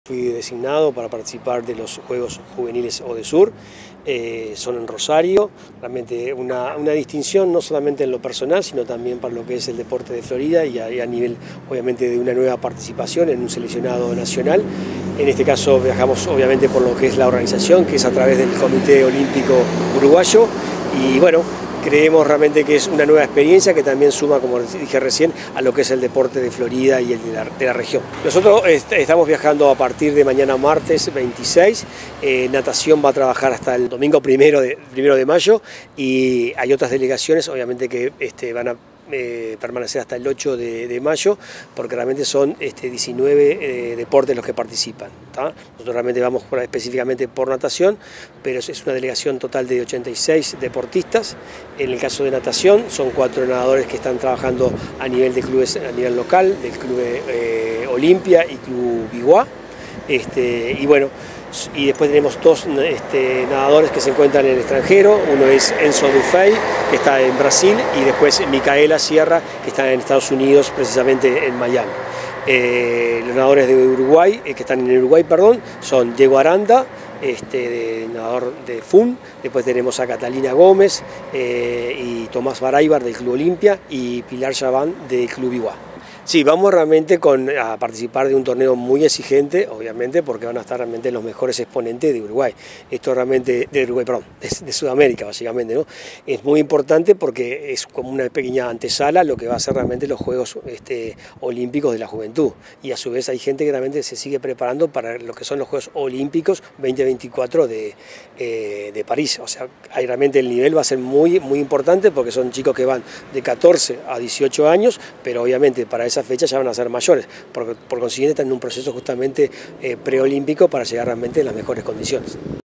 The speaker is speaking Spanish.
Fui designado para participar de los Juegos Juveniles ODESUR, son en Rosario, realmente una distinción no solamente en lo personal, sino también para lo que es el deporte de Florida y a nivel obviamente de una nueva participación en un seleccionado nacional. En este caso viajamos obviamente por lo que es la organización, que es a través del Comité Olímpico Uruguayo, y bueno, creemos realmente que es una nueva experiencia que también suma, como dije recién, a lo que es el deporte de Florida y el de la región. Nosotros estamos viajando a partir de mañana martes 26, natación va a trabajar hasta el domingo primero de mayo y hay otras delegaciones obviamente que van a permanecer hasta el 8 de mayo, porque realmente son 19 deportes los que participan. Nosotros realmente vamos específicamente por natación, pero es una delegación total de 86 deportistas. En el caso de natación son 4 nadadores que están trabajando a nivel de clubes a nivel local, del Club Olimpia y Club Biguá. Y bueno, y después tenemos 2 nadadores que se encuentran en el extranjero, uno es Enzo Dufay, que está en Brasil, y después Micaela Sierra, que está en Estados Unidos, precisamente en Miami. Los nadadores de Uruguay, que están en Uruguay, perdón, son Diego Aranda, nadador de FUN, después tenemos a Catalina Gómez y Tomás Baraybar del Club Olimpia y Pilar Chaván del Club Biguá. Sí, vamos realmente a participar de un torneo muy exigente, obviamente, porque van a estar realmente los mejores exponentes de Uruguay. Esto realmente, de Sudamérica, básicamente, ¿no? Es muy importante porque es como una pequeña antesala a lo que va a ser realmente los Juegos Olímpicos de la Juventud. Y a su vez hay gente que realmente se sigue preparando para lo que son los Juegos Olímpicos 2024 de París. O sea, realmente el nivel va a ser muy importante porque son chicos que van de 14 a 18 años, pero obviamente para esa fecha ya van a ser mayores, por consiguiente están en un proceso justamente preolímpico para llegar realmente en las mejores condiciones.